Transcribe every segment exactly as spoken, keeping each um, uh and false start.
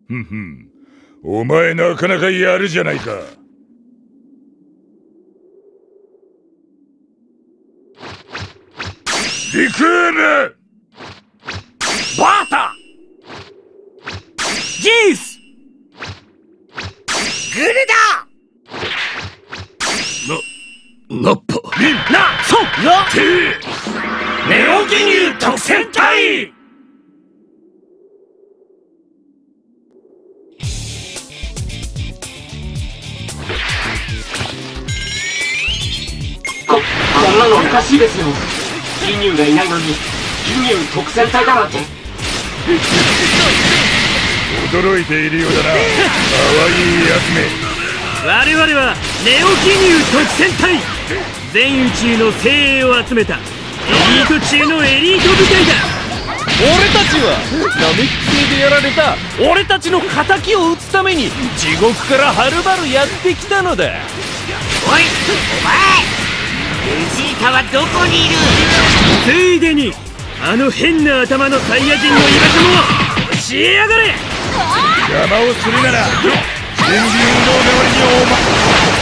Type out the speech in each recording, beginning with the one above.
ふんふん。お前なかなかやるじゃないか。リクーム、 バータ、ジース、グルダ、な、ナッパ、ミン、ナ、ソ、ナ、テー、ネオギニュー特戦隊。こ、こんなのおかしいですよ。ギニューがいないのにギニュー特戦隊だなんて。 驚いているようだな、かわいいやつめ。 我々はネオギニュー特戦隊、全宇宙の精鋭を集めたエリート中のエリート部隊だ。 俺たちはナメック星でやられた俺たちの敵を討つために地獄からはるばるやってきたのだ。 おい、お前ベジータはどこにいる。 ついでにあの変な頭のサイヤ人の居場所も教えやがれ。 邪魔をするなら準備運動代わりにお前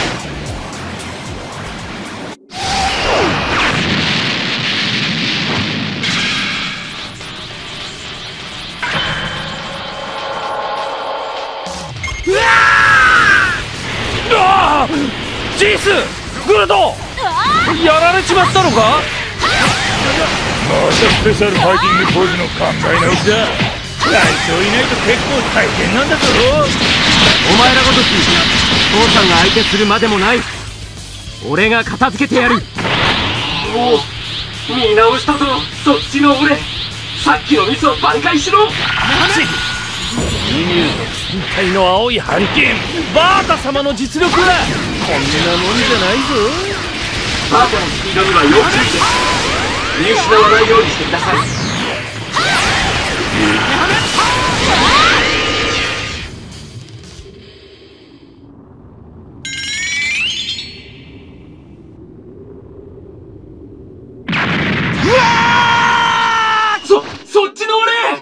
ジース、グルド、やられちまったのか。 またスペシャルファイティングポーズの考え直しだ。隊長いないと結構大変なんだぞ。 お前らごとき父さんが相手するまでもない。俺が片付けてやる。 もう見直したぞ、そっちの俺。さっきのミスを挽回しろ。 ギニュー特戦隊の青いハリケーンバータ様の実力はこんなもんじゃないぞ。 バータのスピードには要注意です。見失わないようにしてください。うわー！そ、そっちの俺！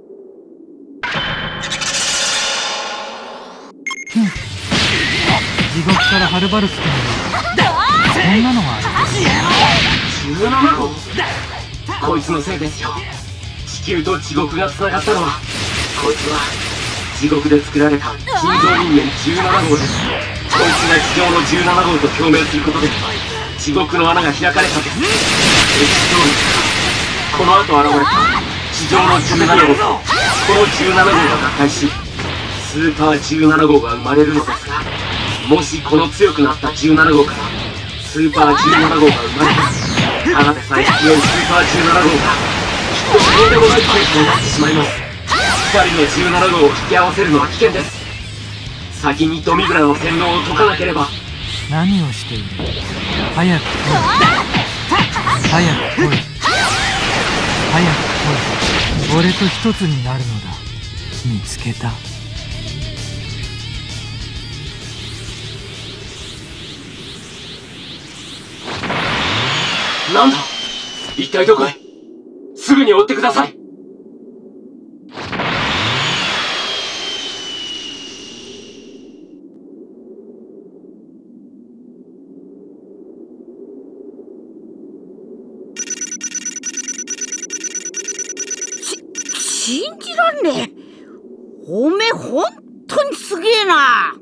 地獄からはるばる来たのにこんなのがある。 じゅうななごう、こいつのせいですよ。地球と地獄がつながったのはこいつは地獄で作られた金蔵人間じゅうななごうです。こいつが地上のじゅうななごうと表明することで地獄の穴が開かれたんです。歴史通りこの後現れた地上のじゅうななごうとこのじゅうななごうが合体しスーパーじゅうななごうが生まれるのですが、もしこの強くなったじゅうななごうからスーパーじゅうななごうが生まれたただでさえ強いスーパーじゅうななごうがきっととんでもないパイプになってしまいます。ふたりのじゅうななごうを引き合わせるのは危険です。先にドミグラの洗脳を解かなければ。 何をしている。早く来い。早く来い。早く来い。俺と一つになるのだ。見つけた。 なんだ、一体どこへ。すぐに追ってください。 し信じらんねえ。おめえほんとにすげえな。